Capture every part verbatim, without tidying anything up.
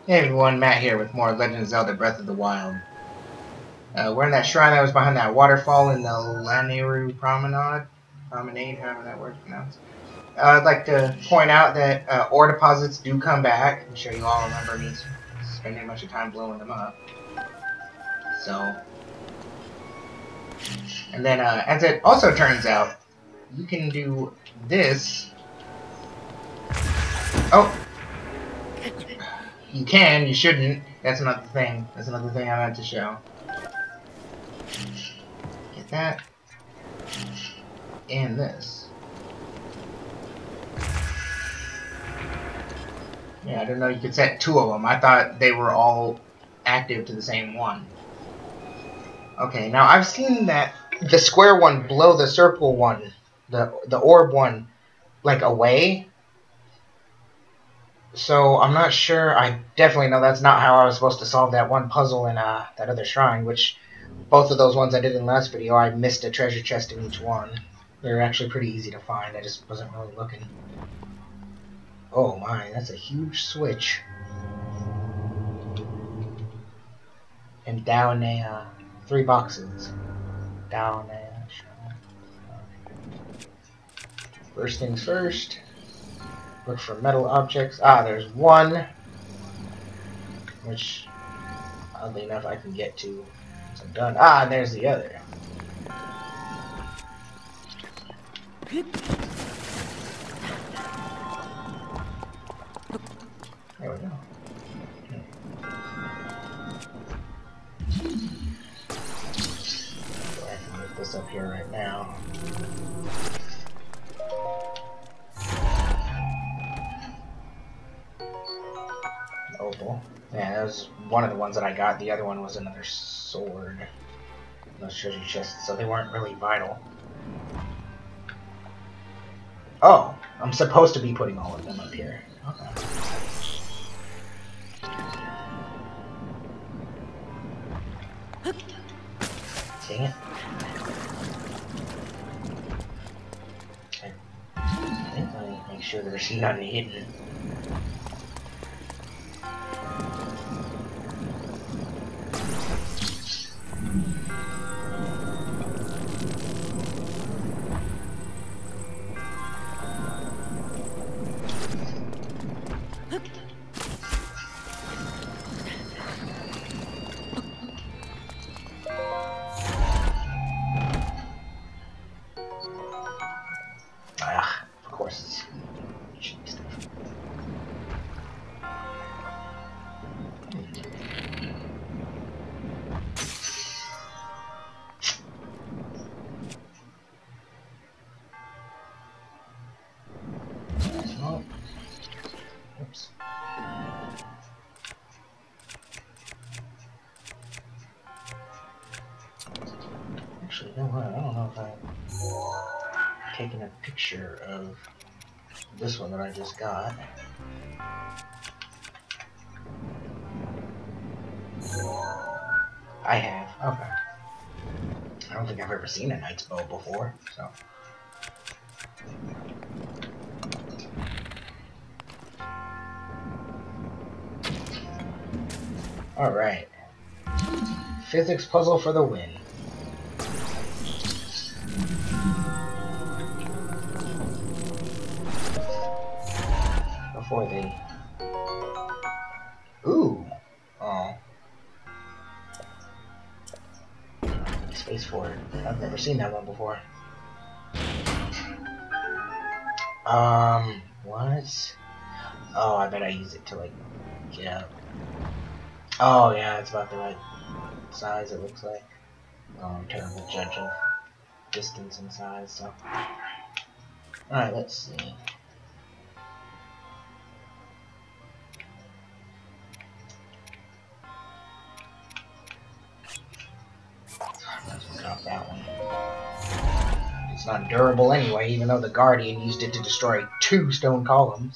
Hey everyone, Matt here with more Legend of Zelda Breath of the Wild. Uh, we're in that shrine that was behind that waterfall in the Lanayru Promenade. Promenade, however that word's pronounced. Uh, I'd like to point out that uh, ore deposits do come back. I'm sure you all remember me spending a bunch of time blowing them up. So, and then uh, as it also turns out, you can do this. Oh! You can, you shouldn't. That's another thing. That's another thing I meant to show. Get that. And this. Yeah, I didn't know you could set two of them. I thought they were all active to the same one. Okay, now I've seen that the square one blow the circle one, the the orb one, like away. So I'm not sure. I definitely know that's not how I was supposed to solve that one puzzle in uh, that other shrine, which both of those ones I did in the last video, I missed a treasure chest in each one. They were actually pretty easy to find. I just wasn't really looking. Oh my, that's a huge switch. And down a uh, three boxes. Down a first things first. Look for metal objects. Ah, there's one, which oddly enough I can get to once I'm done. Ah, and there's the other. There we go. So I can lift this up here right now. Opal. Yeah, that was one of the ones that I got. The other one was another sword. Those treasure chests, so they weren't really vital. Oh, I'm supposed to be putting all of them up here. Okay. Dang it. Okay. I think I need to make sure there's none hidden. Ah, of course it's cheap stuff. Oh. Oops. Actually, you know what? I don't know if I've taken a picture of this one that I just got. I have. Okay. I don't think I've ever seen a knight's bow before, so. Alright. Physics puzzle for the win. Before they... Ooh! Oh. Space Forward. I've never seen that one before. Um, what? Oh, I bet I use it to, like, get out. Oh, yeah, it's about the right size, it looks like. Oh, I'm a terrible judge of distance and size, so. Alright, let's see. Drop that one. It's not durable anyway, even though the Guardian used it to destroy two stone columns.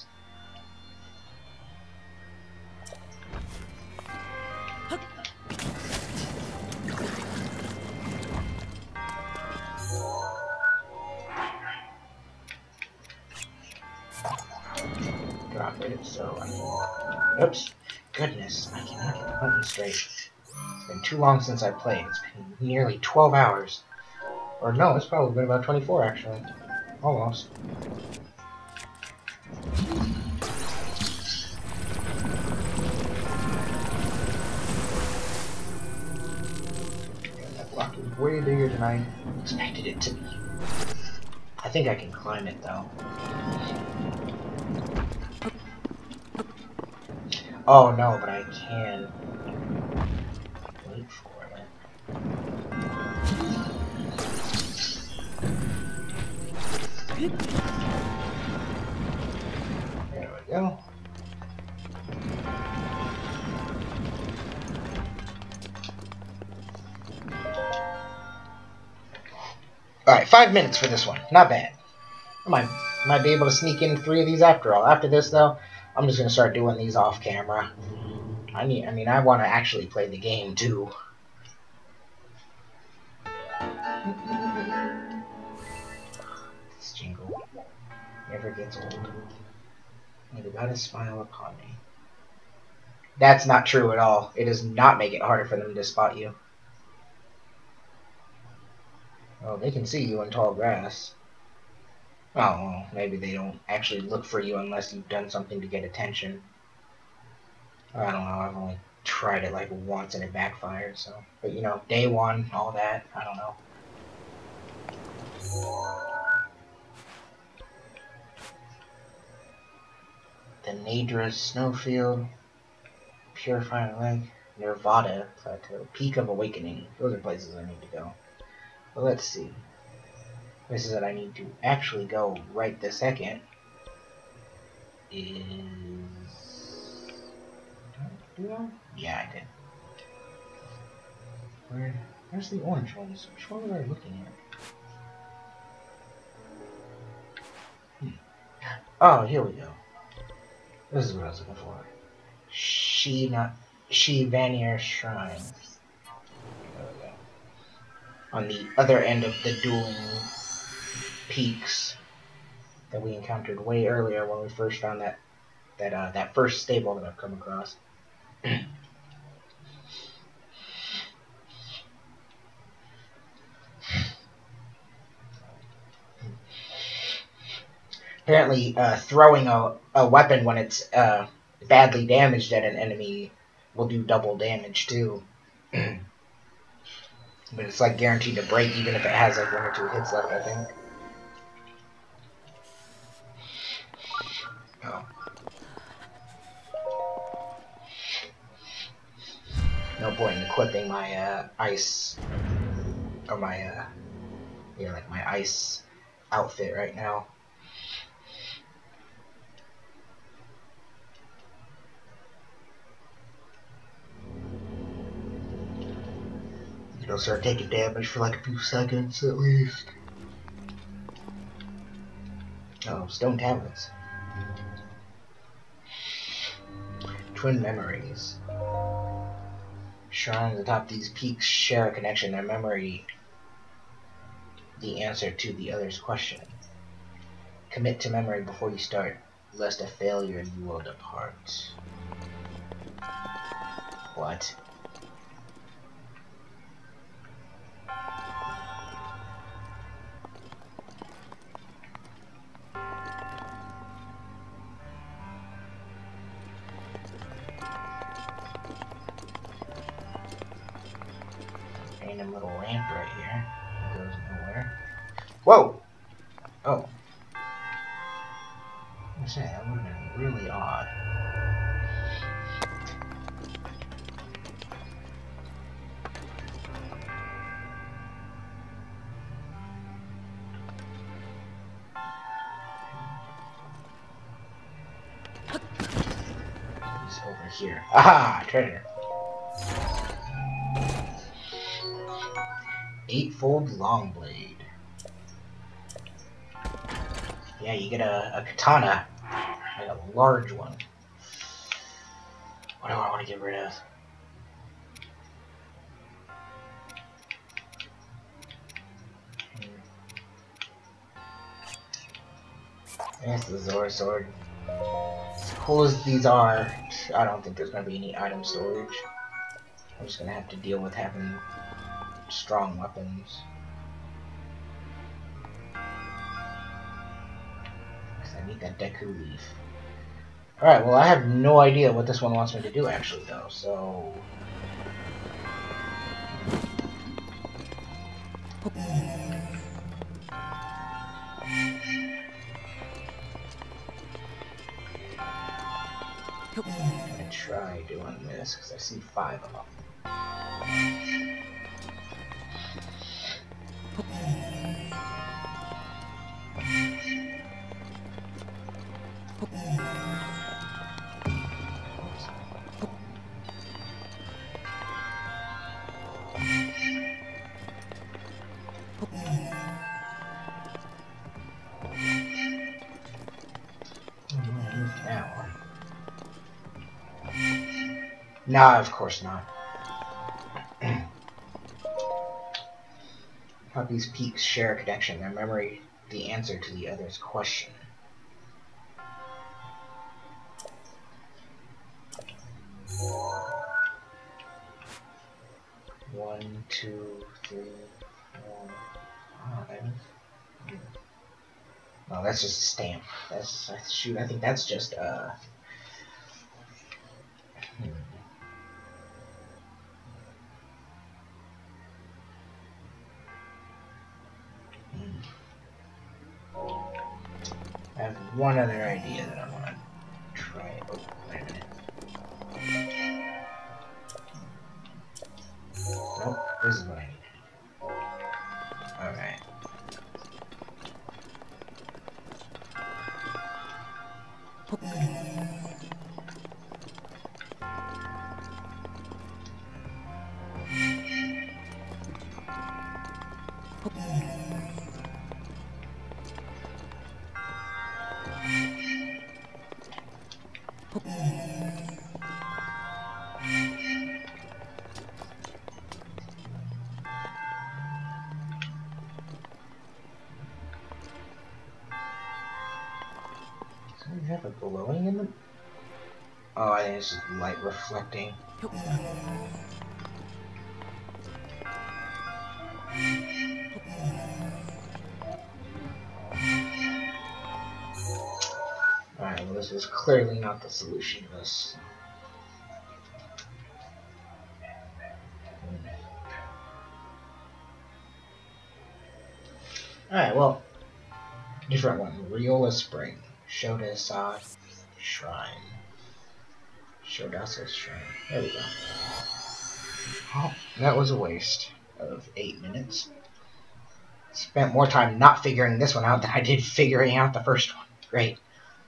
Drop it. So I can... Oops. Goodness, I cannot get the button straight. It's been too long since I played. It's been nearly twelve hours. Or no, it's probably been about twenty-four, actually. Almost. That block is way bigger than I expected it to be. I think I can climb it, though. Oh, no, but I can wait for it. There we go. Alright, five minutes for this one. Not bad. I might, might be able to sneak in three of these after all. After this, though, I'm just going to start doing these off camera. I mean, I mean, I want to actually play the game, too. This jingle never gets old. May the goddess smile upon me. That's not true at all. It does not make it harder for them to spot you. Oh, they can see you in tall grass. Oh, well, maybe they don't actually look for you unless you've done something to get attention. I don't know, I've only tried it like once and it backfired, so... But, you know, day one, all that, I don't know. The Nadra Snowfield, Purifying Lake, Nevada Plateau, Peak of Awakening. Those are places I need to go. But let's see. Places that I need to actually go right this second is... Did I? Yeah, I did. Where? Where's the orange ones? Which one was I looking at? Hmm. Oh, here we go. This is what I was looking for. Sheena, Shivanier Shrine. There we go. On the other end of the dueling peaks that we encountered way earlier when we first found that that uh, that first stable that I've come across. Apparently, uh, throwing a, a weapon when it's uh, badly damaged at an enemy will do double damage too. But it's like guaranteed to break even if it has like one or two hits left, I think. Oh. No point in equipping my uh, ice, or my, uh, yeah, like my ice outfit right now. It'll start taking damage for like a few seconds at least. Oh, stone tablets. Twin memories. Shrines atop these peaks share a connection. Their memory, the answer to the other's question. Commit to memory before you start, lest a failure you will depart. What? Random little ramp right here. It goes nowhere. Whoa! Oh. I say, that would have been really odd. He's over here. Aha! Treasure. Eightfold long blade. Yeah, you get a, a katana, like a large one. What do I want to get rid of? I guess the Zora sword. cool as these are, I don't think there's going to be any item storage. I'm just going to have to deal with having strong weapons. Because I need that Deku Leaf. Alright, well I have no idea what this one wants me to do actually though, so... I'm gonna try doing this because I see five of them. Nah, of course not. How these peaks share a connection, their memory, the answer to the other's question. One, two, three, four, five. No, that's just a stamp. That's, shoot, I think that's just, uh... Hmm. I have one other idea that I want to try. Oh, wait a minute. Nope, this is what I need. Alright. Do we have a glowing in them? Oh, I think it's just light reflecting. Alright, well this is clearly not the solution to this. Alright, well, different one. Riola Spring. Shodasa Shrine. Shodasa Shrine. There we go. Oh, that was a waste of eight minutes. Spent more time not figuring this one out than I did figuring out the first one. Great.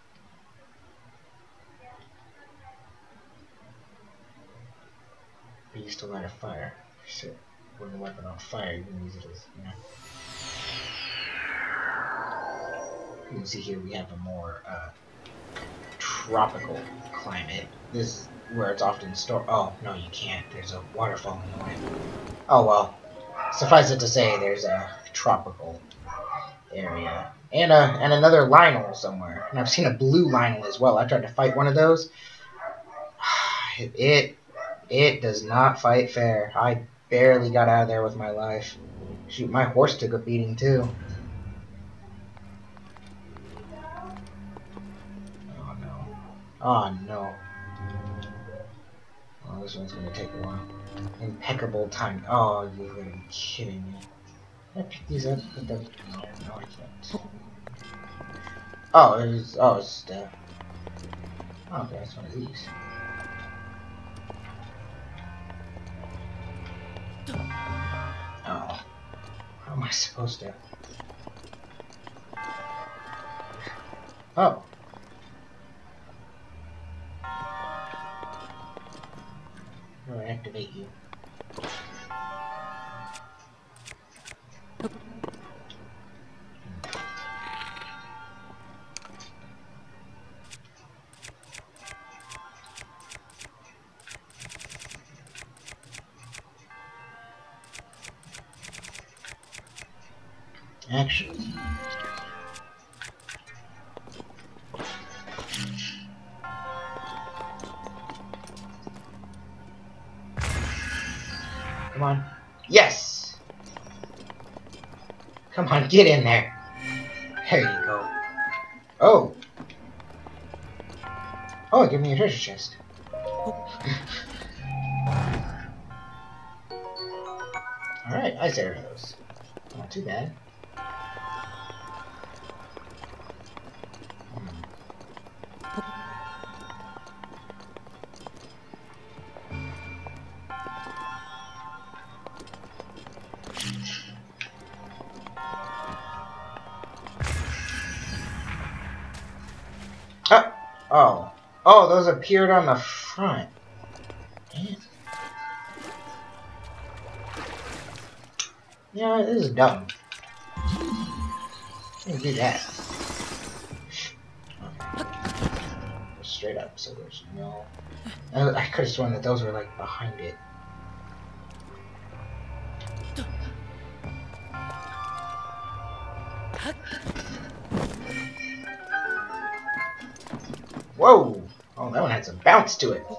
I used to light a fire. So when the weapon on fire, you can use it as, you know. You can see here we have a more uh, tropical climate. This is where it's often stored. Oh, no, you can't. There's a waterfall in the way. Oh, well. Suffice it to say, there's a tropical area. And, a, and another Lionel somewhere. And I've seen a blue Lionel as well. I tried to fight one of those. It, it, it does not fight fair. I barely got out of there with my life. Shoot, my horse took a beating, too. Oh no. Oh, this one's gonna take a while. Impeccable time. Oh, you're gonna be kidding me. Can I pick these up? Put them. No, no, I can't. Oh, it's. Oh, it's. Uh... Oh, okay, it's one of these. Oh. How am I supposed to? Oh. Or activate you. Actually, Come on. Yes! Come on, get in there. There you go. Oh! Oh, give me a treasure chest. Alright, ice arrows. Not too bad. Oh! Oh. Oh, those appeared on the front. Damn. Yeah, this is dumb. Can't do that. Okay. Straight up, so there's no... I, I could have sworn that those were, like, behind it. Whoa! Oh, that one had some bounce to it.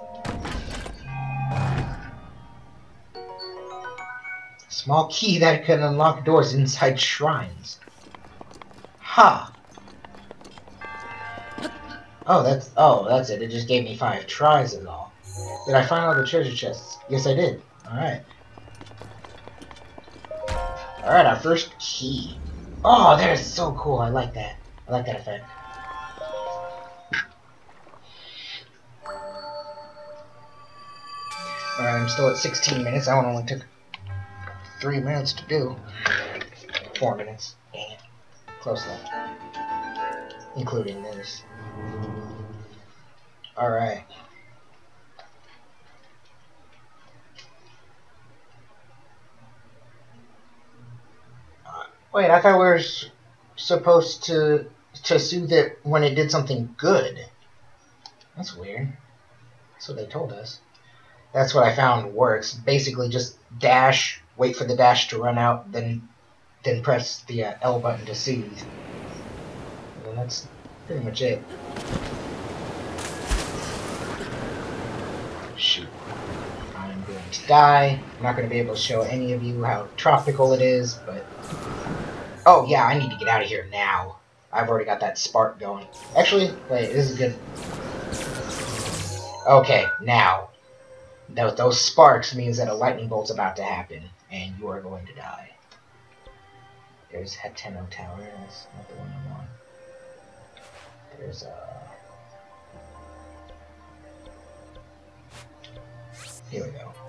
Small key that can unlock doors inside shrines. Ha! Huh. Oh, that's oh, that's it. It just gave me five tries and all. Did I find all the treasure chests? Yes, I did. All right. All right, our first key. Oh, that is so cool. I like that. I like that effect. Alright, I'm still at sixteen minutes. That one only took three minutes to do. Four minutes. Dang it. Close enough. Including this. Alright. Uh, wait, I thought we were supposed to to soothe it when it did something good. That's weird. That's what they told us. That's what I found works. Basically, just dash, wait for the dash to run out, then then press the uh, L button to soothe. And that's pretty much it. Shoot. I'm going to die. I'm not going to be able to show any of you how tropical it is, but... Oh, yeah, I need to get out of here now. I've already got that spark going. Actually, wait, this is good. Okay, now. Those, those sparks means that a lightning bolt's about to happen, and you are going to die. There's Hateno Tower. That's not the one I'm on. There's uh. Here we go.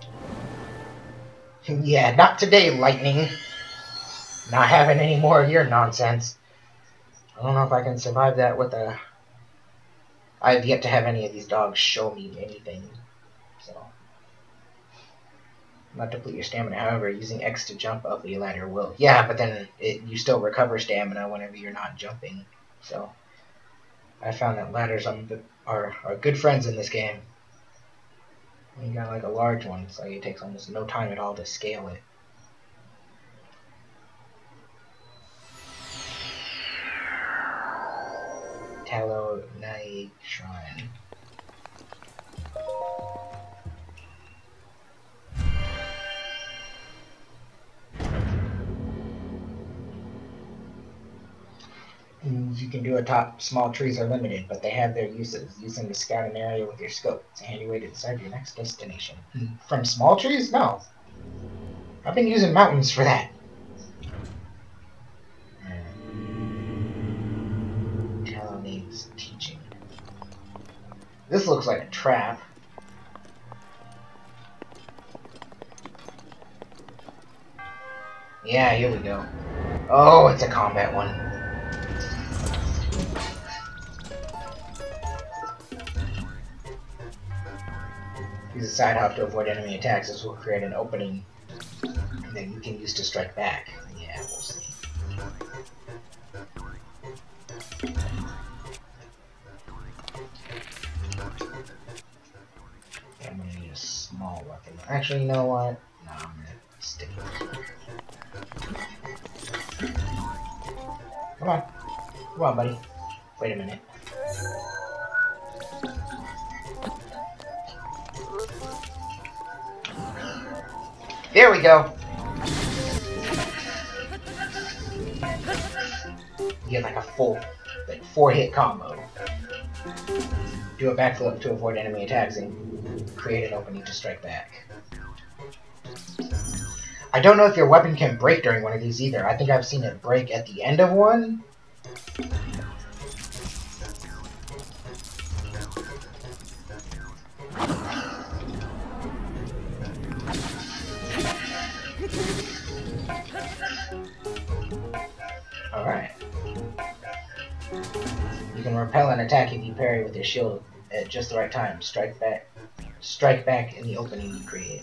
Yeah, not today, lightning. Not having any more of your nonsense. I don't know if I can survive that with a. I've yet to have any of these dogs show me anything, so. Not deplete your stamina, however, using X to jump up the ladder will. Yeah, but then it, you still recover stamina whenever you're not jumping. So, I found that ladders are, are good friends in this game. When you got like a large one, it's like it takes almost no time at all to scale it. Talo Nai Shrine. You can do atop small trees are limited, but they have their uses. Using to scout an area with your scope. It's a handy way to decide your next destination. From small trees? No. I've been using mountains for that. Talo needs teaching. This looks like a trap. Yeah, here we go. Oh, it's a combat one. Use a side hop to avoid enemy attacks. This will create an opening that you can use to strike back. Yeah, we'll see. Yeah, I'm gonna need a small weapon. Actually, you know what? No, I'm gonna stick with it. Come on. Come on, buddy. Wait a minute. There we go. You get like a full, like four hit combo. Do a backflip to avoid enemy attacks and create an opening to strike back. I don't know if your weapon can break during one of these either. I think I've seen it break at the end of one. Alright. You can repel an attack if you parry with your shield at just the right time. Strike back strike back in the opening you create.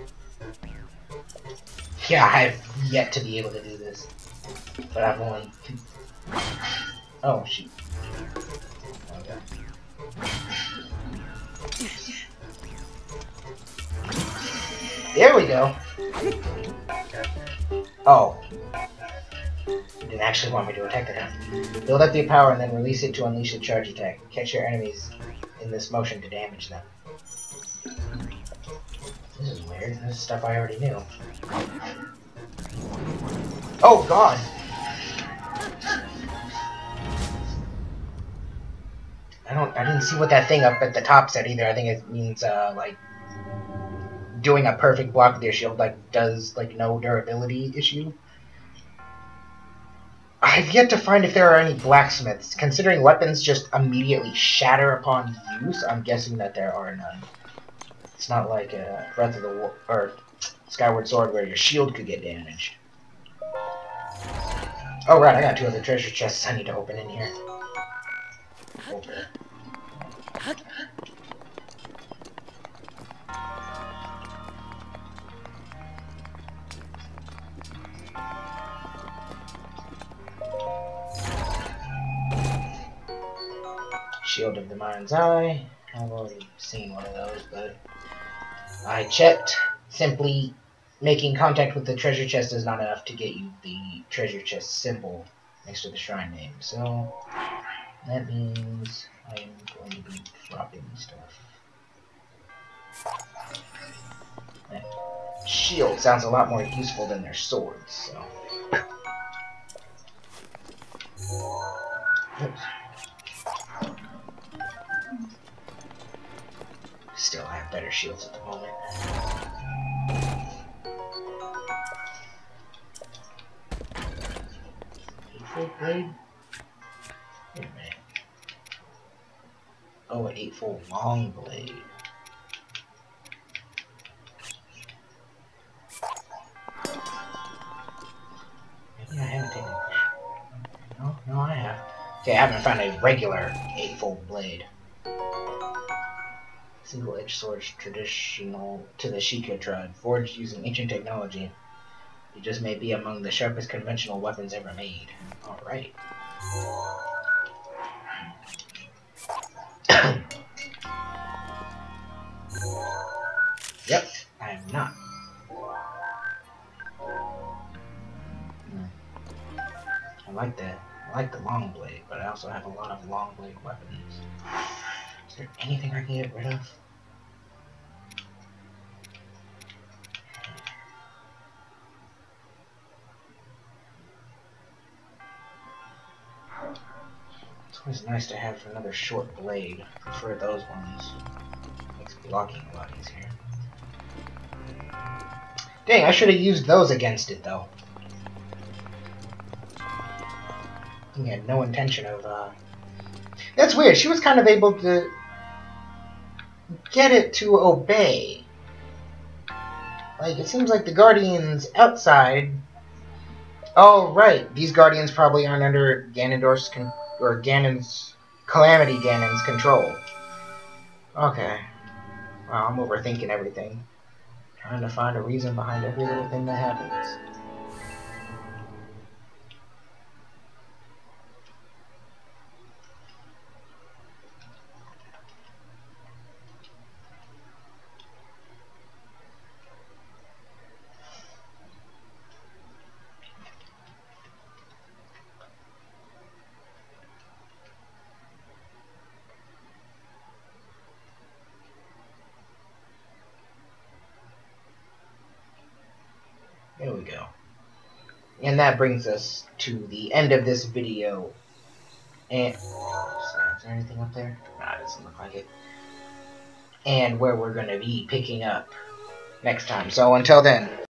Yeah, I've yet to be able to do this. But I've only... Oh, shoot. Okay. There we go! Oh. You didn't actually want me to attack the gun. Build up the power and then release it to unleash a charge attack. Catch your enemies in this motion to damage them. This is weird. This is stuff I already knew. Oh god! I don't I didn't see what that thing up at the top said either. I think it means uh like doing a perfect block with your shield like does like no durability issue. I've yet to find if there are any blacksmiths. Considering weapons just immediately shatter upon use, I'm guessing that there are none. It's not like a Breath of the War or Skyward Sword where your shield could get damaged. Oh right, I got two other treasure chests I need to open in here. Okay. Shield of the Mind's Eye. I've already seen one of those, but I checked. Simply making contact with the treasure chest is not enough to get you the treasure chest symbol next to the shrine name. So that means I am going to be dropping stuff. That shield sounds a lot more useful than their swords, so. Oops. Still have better shields at the moment. Eightfold blade? Wait a minute. Oh, an eightfold long blade. Maybe I haven't taken. No, no, I have. Okay, I haven't found a regular eightfold blade. Single-edged swords traditional to the Sheikah tribe, forged using ancient technology. It just may be among the sharpest conventional weapons ever made. Alright. Yep, I am not. Hmm. I like that. I like the long blade, but I also have a lot of long blade weapons. Is there anything I can get rid of? It's always nice to have another short blade. I prefer those ones. Makes blocking a lot easier. Dang, I should have used those against it, though. He had no intention of, uh... That's weird. She was kind of able to get it to obey. Like, it seems like the Guardians outside... Oh, right. These Guardians probably aren't under Ganondorf's... Con or Ganon's... Calamity Ganon's control. Okay. Wow, I'm overthinking everything. Trying to find a reason behind every little thing that happens. There we go. And that brings us to the end of this video. And is there anything up there? Nah, it doesn't look like it. And where we're going to be picking up next time. So until then.